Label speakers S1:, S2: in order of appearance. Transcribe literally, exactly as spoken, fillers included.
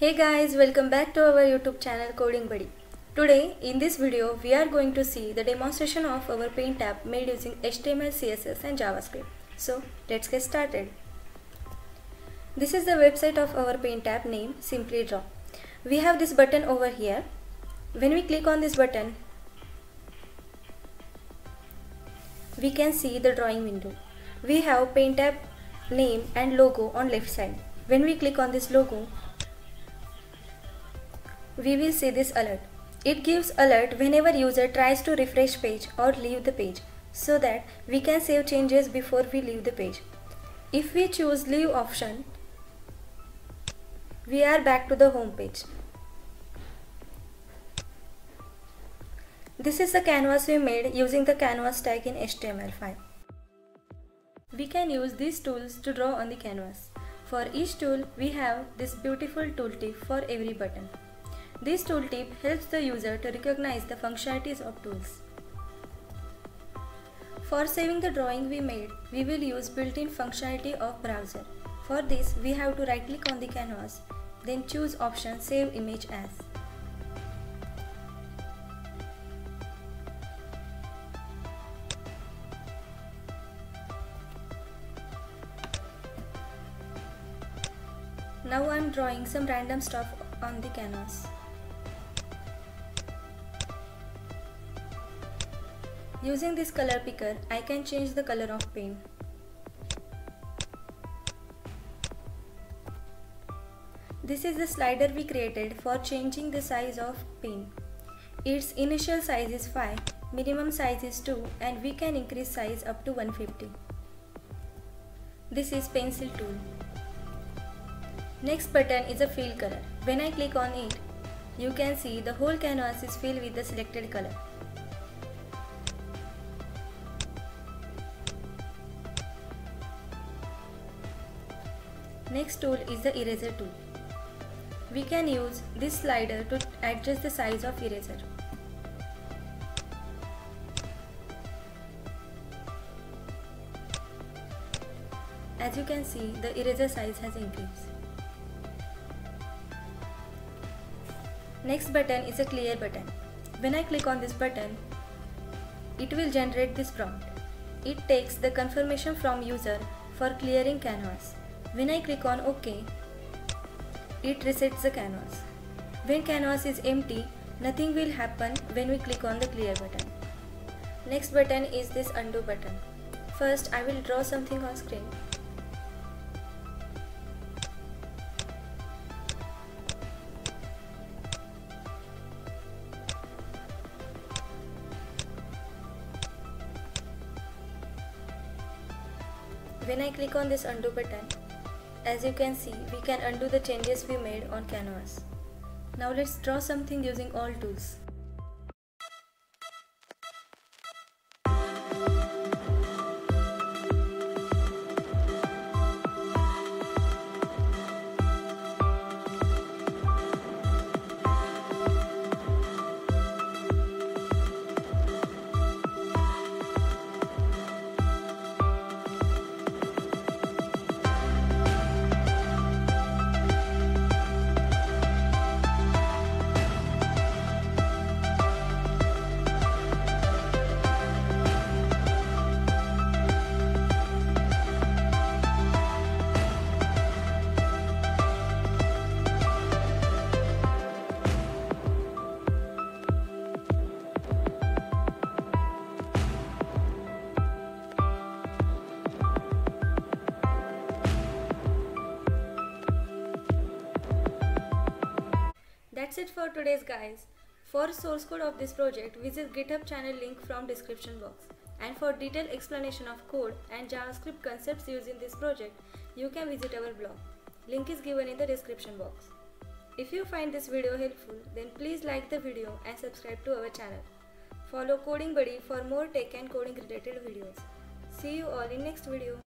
S1: Hey guys, welcome back to our YouTube channel Coding Buddy. Today in this video we are going to see the demonstration of our paintapp made using H T M L, C S S and JavaScript. So let's get started. This is the website of our paintapp named Simply Draw. We have this button over here. When we click on this button, we can see the drawing window. We have paintapp name and logo on left side. When we click on this logo, we will see this alert. It gives alert whenever user tries to refresh page or leave the page, so that we can save changes before we leave the page. If we choose leave option, we are back to the home page. This is the canvas we made using the canvas tag in H T M L five. We can use these tools to draw on the canvas. For each tool, we have this beautiful tooltip for every button. This tooltip helps the user to recognize the functionalities of tools. For saving the drawing we made, we will use built-in functionality of browser. For this, we have to right-click on the canvas, then choose option Save Image As. Now I am drawing some random stuff on the canvas. Using this color picker, I can change the color of paint. This is the slider we created for changing the size of paint. Its initial size is five, minimum size is two, and we can increase size up to one hundred fifty. This is pencil tool. Next button is a fill color. When I click on it, you can see the whole canvas is filled with the selected color. Next tool is the eraser tool. We can use this slider to adjust the size of eraser. As you can see, the eraser size has increased. Next button is a clear button. When I click on this button, it will generate this prompt. It takes the confirmation from user for clearing canvas. When I click on OK, it resets the canvas. When canvas is empty, nothing will happen when we click on the clear button. Next button is this undo button. First, I will draw something on screen. When I click on this undo button, as you can see, we can undo the changes we made on canvas. Now let's draw something using all tools. That's it for today's guys. For source code of this project, visit GitHub channel link from description box. And for detailed explanation of code and JavaScript concepts used in this project, you can visit our blog. Link is given in the description box. If you find this video helpful, then please like the video and subscribe to our channel. Follow Coding Buddy for more tech and coding related videos. See you all in next video.